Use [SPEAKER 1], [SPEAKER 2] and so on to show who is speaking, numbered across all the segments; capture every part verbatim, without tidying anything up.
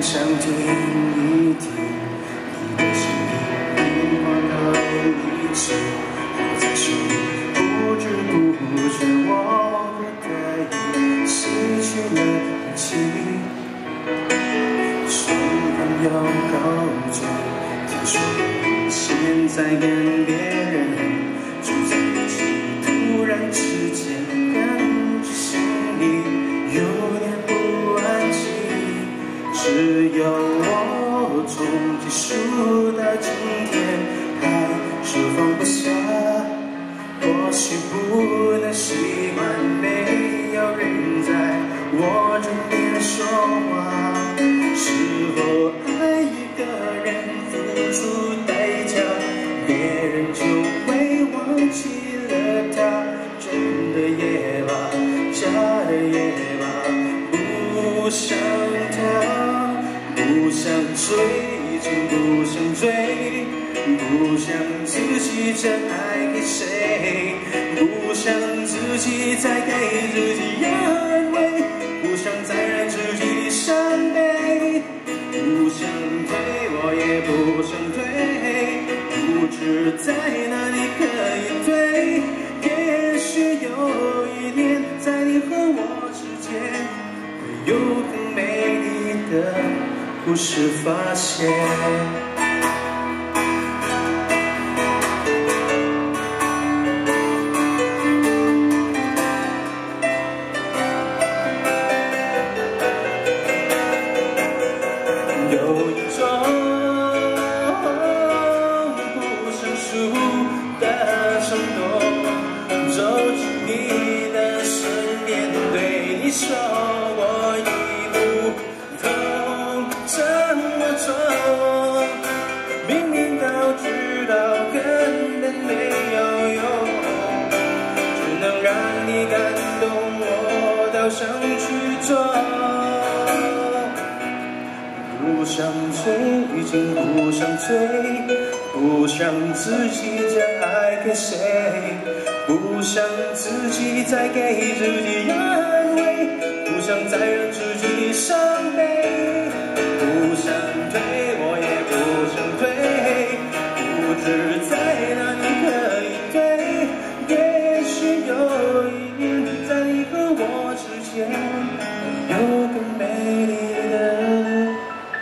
[SPEAKER 1] 想听一听你的声音，变化到一起，我在手里不知不觉，我的爱失去了勇气。双方要告终，听说你现在跟别人住在一起，突然之间感觉心里有点不安静。只有我从结束到今天还是放不下，或许不能习惯没有人在我枕边说话。是否爱一个人付出代价，别人就会忘记了他？真的也罢，假的也罢，不想他，不想追，真不想追，不想自己真爱给谁，不想自己再给自己安慰，不想再让自己伤悲，不想退，我也不想退，不知在哪里可以退。也许有一天，在你和我之间，会有更美丽的故事发现。有一种不生疏的冲动，走进你的身边，对你说我已不同，怎么做？明明都知道根本没有用，只能让你感动，我都想去做。不想追，已经不想追，不想自己再爱给谁，不想自己再给自己安慰，不想再让自己伤悲，不想退，我也不想退，不知在哪里可以退。也许有一天，在你和我之间，有更美丽的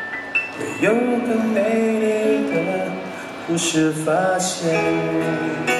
[SPEAKER 1] 有更美丽的故事发现。